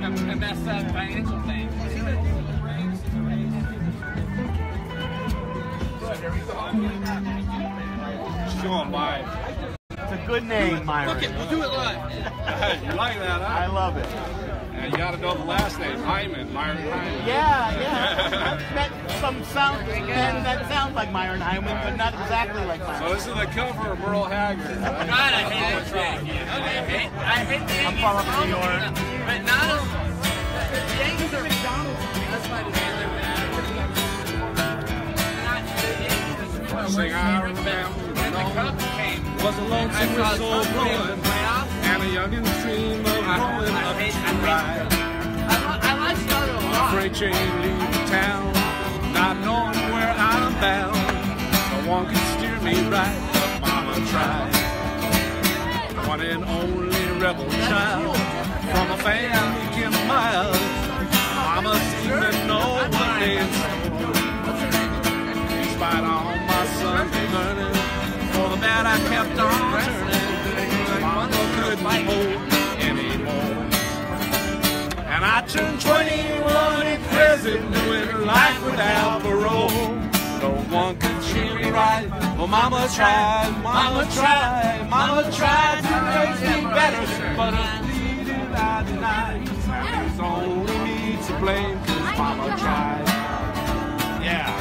a messed up financial thing. She's going live. It's a good name, Myron. Look it, we'll do it live. You like that, huh? I love it. And you got to know the last name, Hyman, Myron Hyman. Yeah. I've met some men that sound like Myron Hyman, but not exactly like So Myron. this is the cover of Merle Haggard. God, I hate that Yankees. I hate the Yankees. I'm from New York. But not as... The Yankees are... That's why the Sing I remember when the Cubs came, was a lonesome whistle blowing and a youngin's dream of growing up to ride. I like Chicago a lot. Freight train leaving town, not knowing where I'm bound. No one can steer me right, but Mama tried. One and only rebel child from a family 10 miles. Mama seemed to know what they in despite all my sons learning, for the bad I kept on turning. Mama couldn't hold anymore. And I turned 21 in prison, doing life without parole. No one could cheer me right. Well, Mama tried to raise me better, but a bleeding I denied. And it's only me to blame, 'cause Mama tried. Yeah.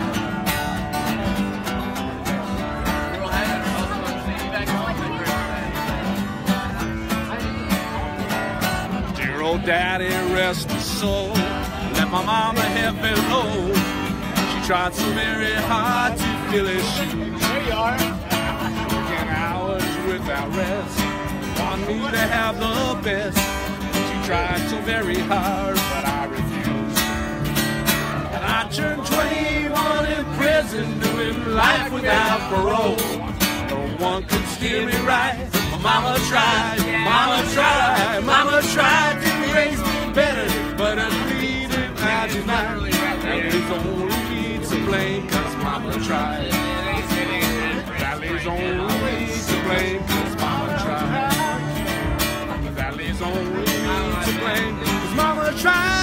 Dear old daddy, rest his soul. Let my mama heavy load. She tried so very hard to fill his shoes. There you are. Working hours without rest. Want me to have the best. She tried so very hard, but I refused. And I turned 21 in prison, doing life without parole. No one could steer me right. Mama tried to raise me better, but a leader I denied. And it's only me to blame, 'cause Mama tried. That leaves only me to blame, 'cause Mama tried. That leaves only me to blame, 'cause Mama tried.